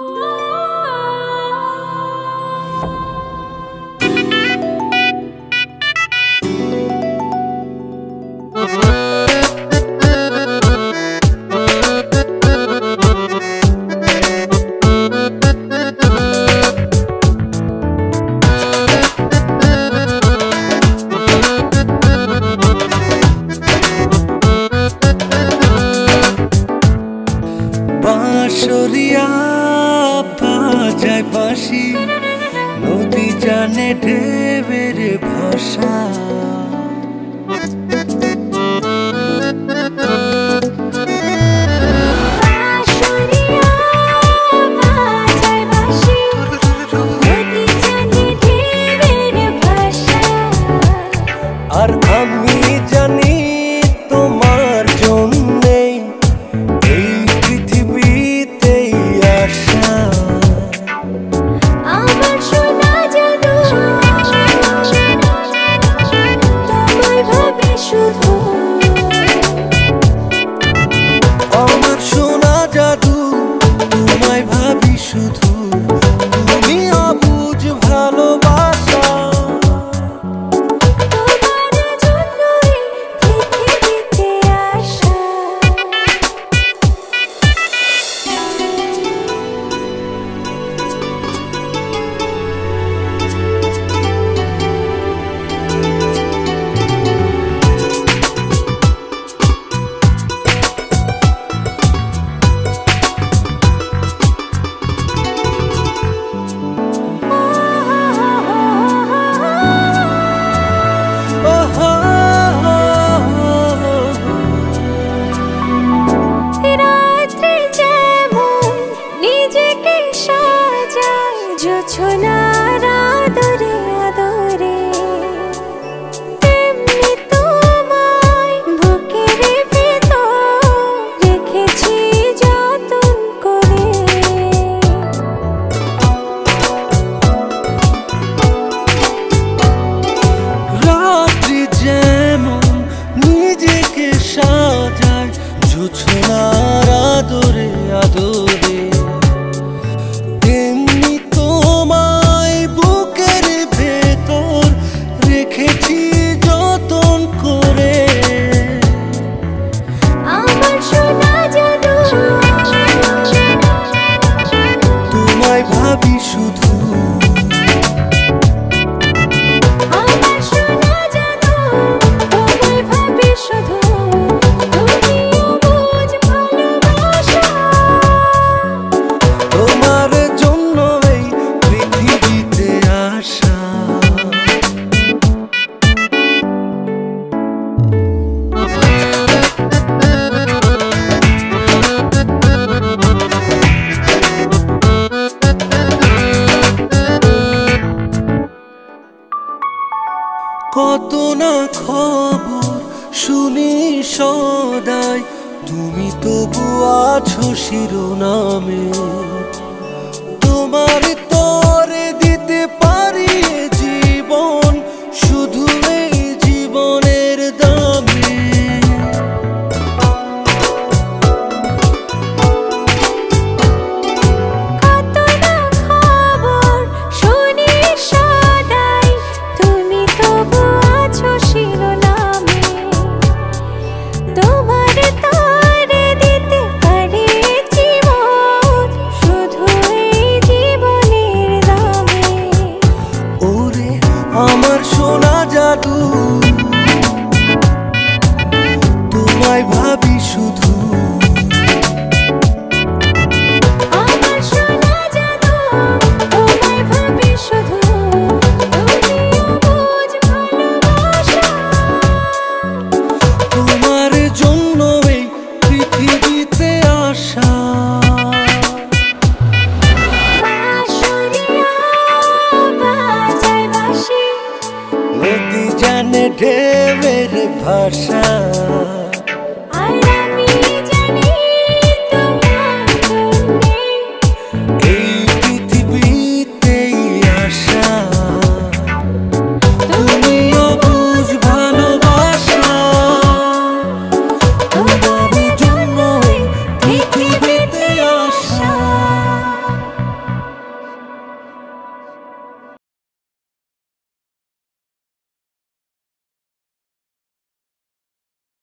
আachariya বাজায় বাঁশি নদী জানে ঢেউয়ের ভাষা আর আমি জানি তোমার জন্যে এই পৃথিবীতেই আসা আমার সোনা জাদু তোমায় ভাবি শুধু আমার সোনা জাদু তোমায় ভাবি শুধু তুমি অবুঝ ভালোবাসা জোছনার আদরে আদরে তেমনি তোমায় বুকের ভেতর রেখেছি যতন করে রাত্রি যেমন নিজেকে সাজায় জোছনার আদরে আদরে রেখেছি যতন করে আমার সোনা জাদু তোমায় ভাবি শুধু আমার সোনা জাদু তোমায় ভাবি শুধু তুমি অবুঝ ভালোবাসা তোমার জন্য এই পৃথিবীতে আসা কত না খবর শুনি সদাই তুমি তবু আছো শিরোনামে তোমার তরে দিতে পারি জীবন শুধু এই জীবনের দামে কত না খবর শুনি সদাই তুমি তবু আছো শিরোনামে তোমার তরে দিতে পারি জীবন শুধু এই জীবনের দামে ওরে আমার সোনা জাদু তোমায় ভাবি শুধু আমার সোনা জাদু তোমায় ভাবি শুধু তুমি অবুঝ ভালোবাসা তোমার জন্য এই পৃথিবীতে আসা আachariya বাজায় বাঁশি নদী জানে ঢেউয়ের ভাষা